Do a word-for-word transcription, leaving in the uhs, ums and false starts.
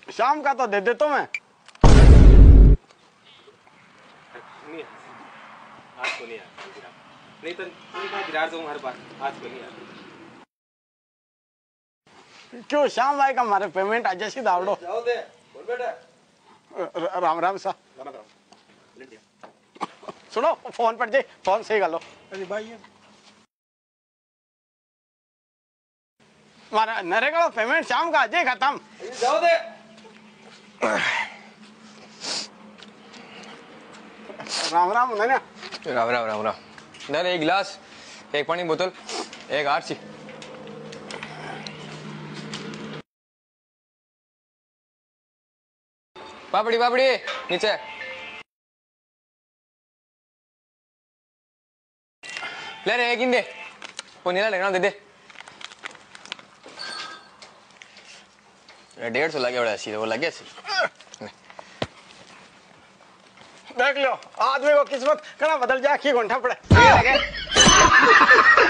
शाम का तो दे देता मैं। नहीं आज को नहीं यार, नहीं तो नहीं कहा गिरा दूंगा हर बार, आज को नहीं यार। क्यों शाम भाई का हमारे पेमेंट आज जैसी दावड़ो। जाओ दे बोल बेटा। राम राम सा राम राम। सुनो फोन पर जाए, फोन सही गलो। अरे भाई मारा नरेगा पेमेंट शाम का आज ही खत्म। जाओ दे। राम राम ना राम राम राम राम। दर एक गिलास, एक पानी बोतल, एक आरसी। पापड़ी पापड़ी नीचे। ले रे एक इन दे, वो नीला लगना दे दे। डेढ़ सौ लगे बड़ा सी, वो लगे सी। देख लो आदमी को किस्मत कड़ा बदल जाए, की घंटा पड़े।